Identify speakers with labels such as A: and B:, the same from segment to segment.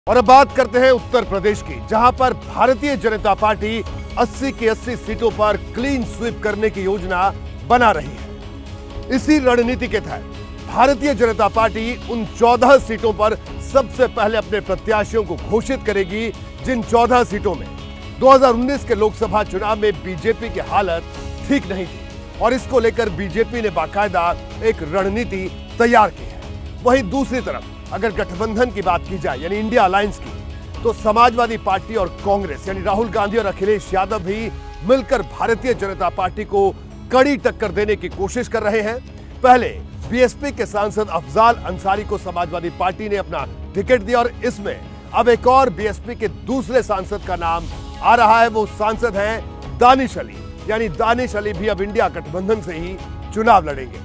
A: और अब बात करते हैं उत्तर प्रदेश की, जहां पर भारतीय जनता पार्टी 80 की 80 सीटों पर क्लीन स्वीप करने की योजना बना रही है। इसी रणनीति के तहत भारतीय जनता पार्टी उन 14 सीटों पर सबसे पहले अपने प्रत्याशियों को घोषित करेगी, जिन 14 सीटों में 2019 के लोकसभा चुनाव में बीजेपी की हालत ठीक नहीं थी और इसको लेकर बीजेपी ने बाकायदा एक रणनीति तैयार की है। वहीं दूसरी तरफ अगर गठबंधन की बात की जाए, यानी इंडिया अलायंस की, तो समाजवादी पार्टी और कांग्रेस यानी राहुल गांधी और अखिलेश यादव भी मिलकर भारतीय जनता पार्टी को कड़ी टक्कर देने की कोशिश कर रहे हैं। पहले बीएसपी के सांसद अफजाल अंसारी को समाजवादी पार्टी ने अपना टिकट दिया और इसमें अब एक और बीएसपी के दूसरे सांसद का नाम आ रहा है। वो सांसद हैं दानिश अली, यानी दानिश अली भी अब इंडिया गठबंधन से ही चुनाव लड़ेंगे।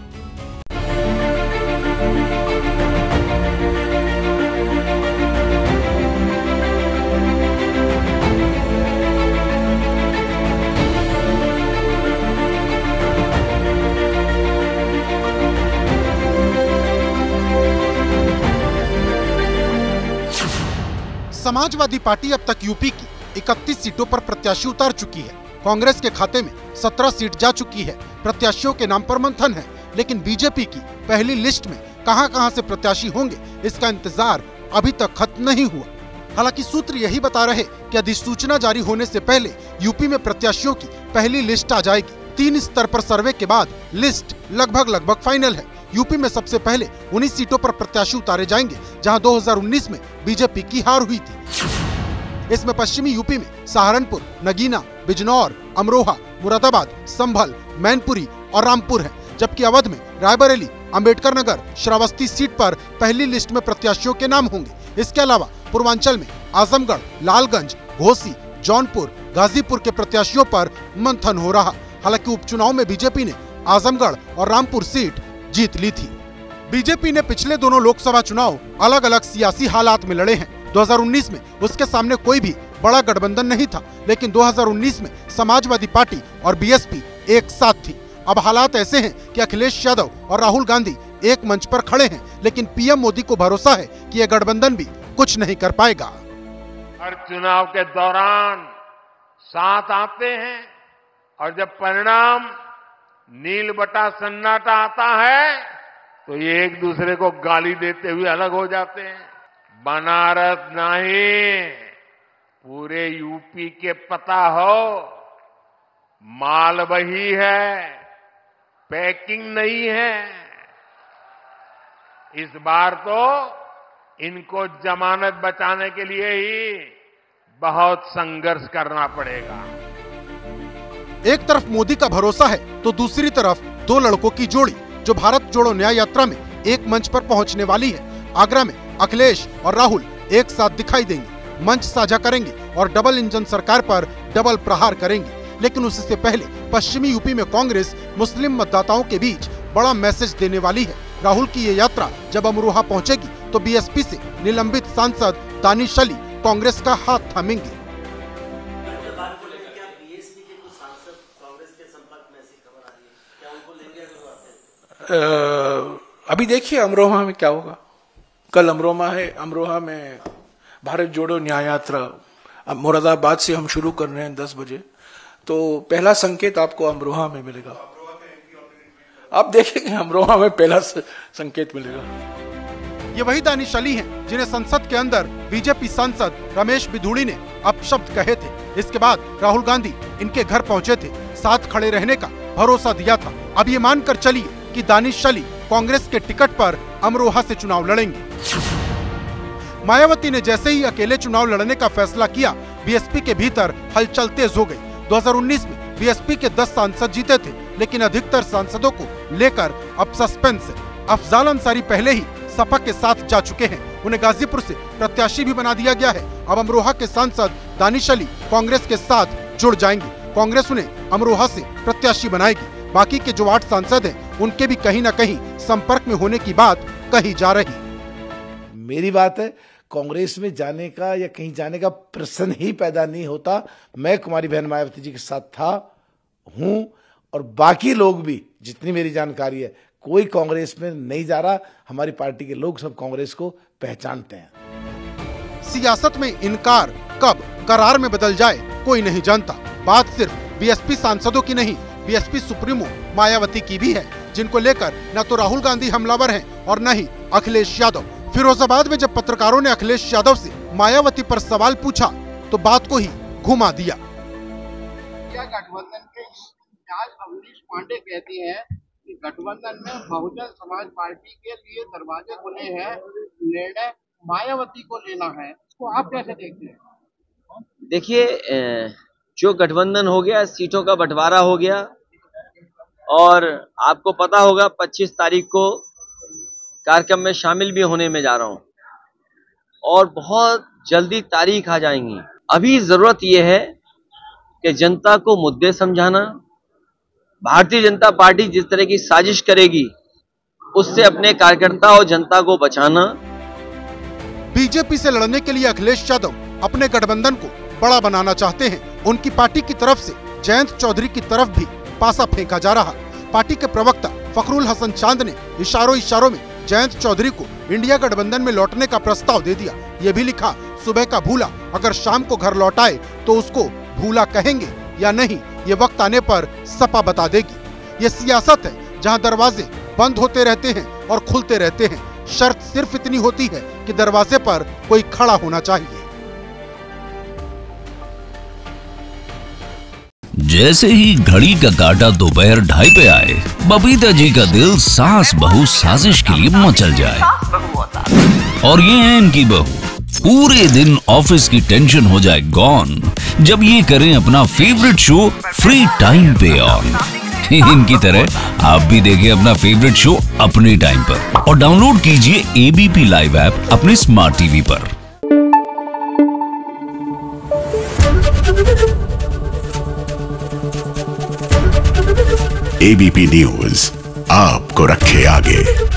B: समाजवादी पार्टी अब तक यूपी की 31 सीटों पर प्रत्याशी उतार चुकी है। कांग्रेस के खाते में 17 सीट जा चुकी है। प्रत्याशियों के नाम पर मंथन है, लेकिन बीजेपी की पहली लिस्ट में कहां-कहां से प्रत्याशी होंगे, इसका इंतजार अभी तक खत्म नहीं हुआ। हालांकि सूत्र यही बता रहे कि अधिसूचना जारी होने से पहले यूपी में प्रत्याशियों की पहली लिस्ट आ जाएगी। 3 स्तर पर सर्वे के बाद लिस्ट लगभग फाइनल है। यूपी में सबसे पहले 19 सीटों पर प्रत्याशी उतारे जाएंगे, जहां 2019 में बीजेपी की हार हुई थी। इसमें पश्चिमी यूपी में सहारनपुर, नगीना, बिजनौर, अमरोहा, मुरादाबाद, संभल, मैनपुरी और रामपुर है, जबकि अवध में रायबरेली, अंबेडकर नगर, श्रावस्ती सीट पर पहली लिस्ट में प्रत्याशियों के नाम होंगे। इसके अलावा पूर्वांचल में आजमगढ़, लालगंज, घोसी, जौनपुर, गाजीपुर के प्रत्याशियों पर मंथन हो रहा। हालांकि उपचुनाव में बीजेपी ने आजमगढ़ और रामपुर सीट जीत ली थी। बीजेपी ने पिछले दोनों लोकसभा चुनाव अलग अलग सियासी हालात में लड़े हैं। 2019 में उसके सामने कोई भी बड़ा गठबंधन नहीं था, लेकिन 2019 में समाजवादी पार्टी और बीएसपी एक साथ थी। अब हालात ऐसे हैं कि अखिलेश यादव और राहुल गांधी एक मंच पर खड़े हैं, लेकिन पीएम मोदी को भरोसा है कि यह गठबंधन भी कुछ नहीं कर पाएगा।
C: हर चुनाव के दौरान साथ आते हैं और जब परिणाम नील बटा सन्नाटा आता है तो ये एक दूसरे को गाली देते हुए अलग हो जाते हैं। बनारस नहीं, पूरे यूपी के पता हो, माल वही है, पैकिंग नहीं है। इस बार तो इनको जमानत बचाने के लिए ही बहुत संघर्ष करना पड़ेगा।
B: एक तरफ मोदी का भरोसा है तो दूसरी तरफ दो लड़कों की जोड़ी जो भारत जोड़ो न्याय यात्रा में एक मंच पर पहुंचने वाली है। आगरा में अखिलेश और राहुल एक साथ दिखाई देंगे, मंच साझा करेंगे और डबल इंजन सरकार पर डबल प्रहार करेंगे। लेकिन उससे पहले पश्चिमी यूपी में कांग्रेस मुस्लिम मतदाताओं के बीच बड़ा मैसेज देने वाली है। राहुल की ये यात्रा जब अमरोहा पहुंचेगी तो बीएसपी से निलंबित सांसद दानिश अली कांग्रेस का हाथ थामेंगे।
D: अभी देखिए अमरोहा में क्या होगा। कल अमरोहा में भारत जोड़ो न्याय यात्रा मुरादाबाद से हम शुरू कर रहे हैं 10 बजे, तो पहला संकेत आपको अमरोहा में मिलेगा। आप देखेंगे अमरोहा में पहला संकेत मिलेगा।
B: ये वही दानिश अली हैं जिन्हें संसद के अंदर बीजेपी सांसद रमेश बिधूड़ी ने अपशब्द कहे थे। इसके बाद राहुल गांधी इनके घर पहुंचे थे, साथ खड़े रहने का भरोसा दिया था। अब ये मानकर चलिए कि दानिश अली कांग्रेस के टिकट पर अमरोहा से चुनाव लड़ेंगे। मायावती ने जैसे ही अकेले चुनाव लड़ने का फैसला किया, बीएसपी के भीतर हलचल तेज हो गई। 2019 में बीएसपी के 10 सांसद जीते थे, लेकिन अधिकतर सांसदों को लेकर अब सस्पेंस है। अफजाल अंसारी पहले ही सपा के साथ जा चुके हैं, उन्हें गाजीपुर से प्रत्याशी भी बना दिया गया है। अब अमरोहा के सांसद दानिश अली कांग्रेस के साथ जुड़ जाएंगे। कांग्रेस उन्हें अमरोहा से प्रत्याशी बनाएगी। बाकी के जो 8 सांसद हैं, उनके भी कहीं न कहीं संपर्क में होने की बात कही जा रही।
E: मेरी बात है, कांग्रेस में जाने का या कहीं जाने का प्रश्न ही पैदा नहीं होता। मैं कुमारी बहन मायावती जी के साथ था, हूं, और बाकी लोग भी, जितनी मेरी जानकारी है, कोई कांग्रेस में नहीं जा रहा। हमारी पार्टी के लोग सब कांग्रेस को पहचानते हैं।
B: सियासत में इनकार कब करार में बदल जाए कोई नहीं जानता। बात सिर्फ बीएसपी सांसदों की नहीं, बीएसपी सुप्रीमो मायावती की भी है, जिनको लेकर न तो राहुल गांधी हमलावर हैं और न ही अखिलेश यादव। फिरोजाबाद में जब पत्रकारों ने अखिलेश यादव से मायावती पर सवाल पूछा तो बात को ही घुमा दिया।
F: गठबंधन के इंचार्ज अवनीश पांडे कहती हैं कि गठबंधन में बहुजन समाज पार्टी के लिए दरवाजे खुले हैं, निर्णय मायावती को लेना है। इसको आप कैसे देखते हैं?
G: देखिए, जो गठबंधन हो गया, सीटों का बंटवारा हो गया और आपको पता होगा 25 तारीख को कार्यक्रम में शामिल भी होने में जा रहा हूं और बहुत जल्दी तारीख आ जाएंगी। अभी जरूरत यह है कि जनता को मुद्दे समझाना, भारतीय जनता पार्टी जिस तरह की साजिश करेगी उससे अपने कार्यकर्ता और जनता को बचाना।
B: बीजेपी से लड़ने के लिए अखिलेश यादव अपने गठबंधन को बड़ा बनाना चाहते हैं। उनकी पार्टी की तरफ से जयंत चौधरी की तरफ भी पासा फेंका जा रहा। पार्टी के प्रवक्ता फखरुल हसन चांद ने इशारों में जयंत चौधरी को इंडिया गठबंधन में लौटने का प्रस्ताव दे दिया। ये भी लिखा, सुबह का भूला अगर शाम को घर लौटाए तो उसको भूला कहेंगे या नहीं, ये वक्त आने पर सपा बता देगी। ये सियासत है जहां दरवाजे बंद होते रहते हैं और खुलते रहते हैं। शर्त सिर्फ इतनी होती है कि दरवाजे पर कोई खड़ा होना चाहिए।
H: जैसे ही घड़ी का काटा दोपहर 2:30 पे आए, बबीता जी का दिल सास बहू साजिश के लिए मचल जाए। और ये है इनकी बहू, पूरे दिन ऑफिस की टेंशन हो जाए गॉन जब ये करें अपना फेवरेट शो फ्री टाइम पे ऑन। इनकी तरह आप भी देखें अपना फेवरेट शो अपने टाइम पर और डाउनलोड कीजिए एबीपी लाइव ऐप अपने स्मार्ट टीवी पर।
I: एबीपी न्यूज आपको रखे आगे।